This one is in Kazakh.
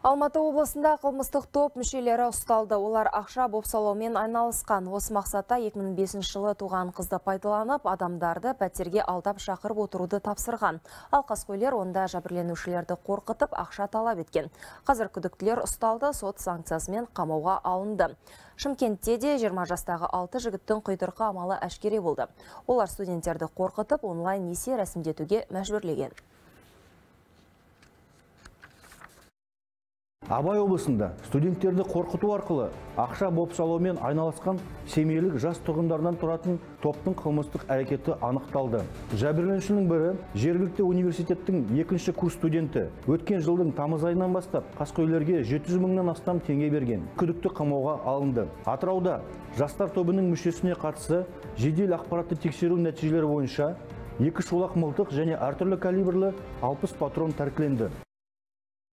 Алматы облысында қылмыстық топ мүшелері ұсталды. Олар ақша бопсалаумен айналысқан. Осы мақсатта 2005 жылы туған қызды пайдаланып, адамдарды пәтерге алдап шақырып отыруды тапсырған. Ал қаскөйлер онда жәбірленушілерді қорқытып, ақша талап еткен. Қазір күдіктілер ұсталды, сот санкциясымен қамауға алынды. Шымкентте де 20 жастағы 6 жігіттің құйтырқы амалы әшкере болды. Олар студенттерді қорқытып, онлайн несие рәсімдетуге мәжбүрлеген. Абай облысында студенттерді қорқыту арқылы ақша бопсалаумен айналысқан семейлік жас тұрғындардан тұратын топтың қылмыстық әрекеті анықталды. Жәбірленушінің бірі жергілікті университеттің 2-ші курс студенті. Өткен жылдың тамыз айынан бастап қаскөйлерге 700 мыңнан астам теңге берген. Күдікті қамауға алынды. Атырауда жастар тобының мүшесіне қатысты жедел ақпаратты тексеру нәтижелері бойынша 2 шолақ мылтық және әртүрлі калибрлі 60 патрон тәркіленді.